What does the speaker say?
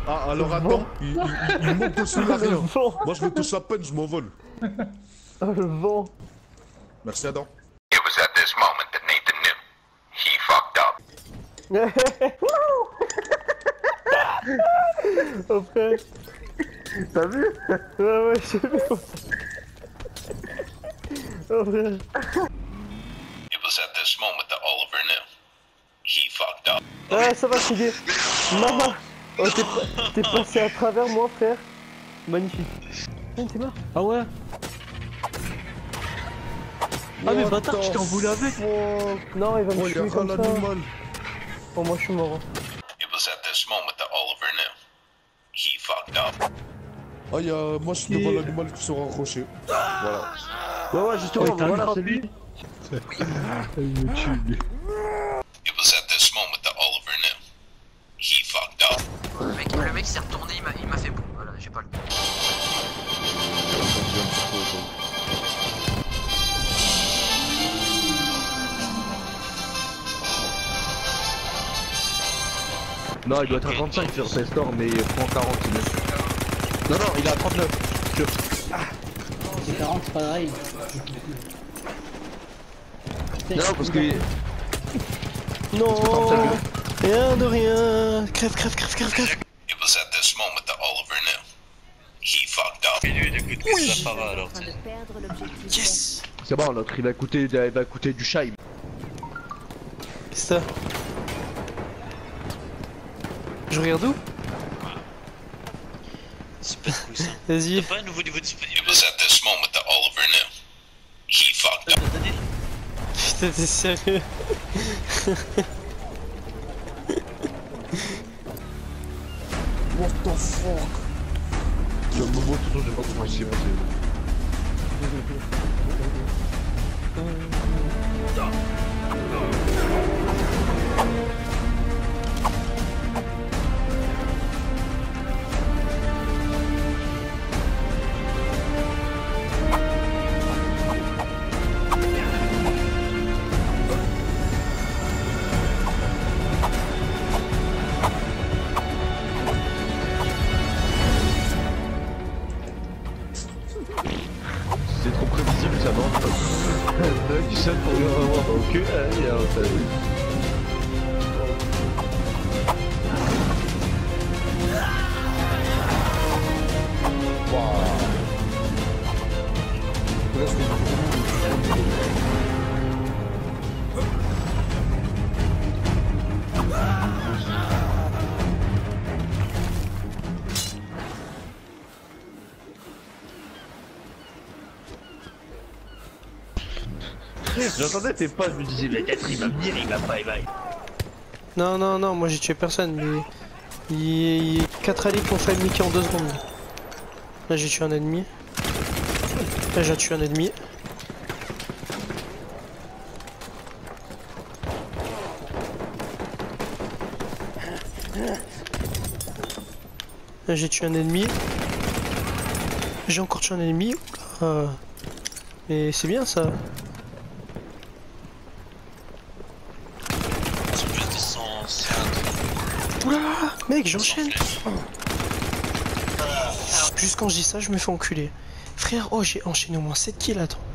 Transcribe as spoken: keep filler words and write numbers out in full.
Ah, alors attends, il, il, il monte dessus là, rien. Moi je me touche à peine, je m'envole. Oh le vent. Merci Adam. It was at this moment that Nathan knew. He fucked up. Oh frère. T'as vu? Ouais ouais j'ai vu. Oh frère. It was at this moment that Oliver knew. He fucked up. Ah ça va Shigé. Maman. Oh t'es t'es passé à travers moi frère. Magnifique. Ah, t'es mort. Ah ouais. Ah mais bâtard, tu t'es envolé avec. Non il va me Oh, il y tuer a comme un ça. animal. Oh moi je suis mort. It was at this moment that Oliver knew. He fucked up. Ah, il y a... moi je suis devant l'animal qui sera accroché. Voilà. Ouais, ouais, justement, voilà, c'est lui. Il me tue lui. It was at this moment that Oliver knew. He fucked up. Le mec, le mec s'est retourné, il m'a, il m'a fait bon. Voilà, j'ai pas le temps. Non, il doit être à trente-cinq sur ses stores, mais il prend quarante. Il est... Non, non, il est à trente-neuf. Sûr. C'est quarante, c'est pas pareil. Non, parce que. Non. Rien de rien. Crève, crève, crève, crève, crève. It was at this moment that Oliver knew. He fucked up. Oui. Yes. C'est bon, l'autre il va coûter, il va coûter du shime. C'est ça. Je regarde où? C'est pas cool ça. Vas-y. T'as pas un nouveau niveau disponible? It was at this moment that Oliver knew. He fucked up. Putain t'es sérieux? What the fuck? Sur le moment, tout le temps, je sais pas comment il s'est passé. C'est trop prévisible, ça marche pas. Du seul pour le revoir au cul, allez, alors ça J'entendais tes pas, je me disais, mais peut-être il va venir, il va pas, il va. Non non non moi j'ai tué personne mais... Il y a quatre alliés qui ont fait Mickey en deux secondes. Là j'ai tué un ennemi. Là j'ai tué un ennemi. Là j'ai tué un ennemi. J'ai encore tué un ennemi. Oula. Mais c'est bien ça. C'est plus de cent, c'est un Oula mec j'enchaîne. Juste quand je dis ça je me fais enculer. Frère oh j'ai enchaîné au moins sept kills attends.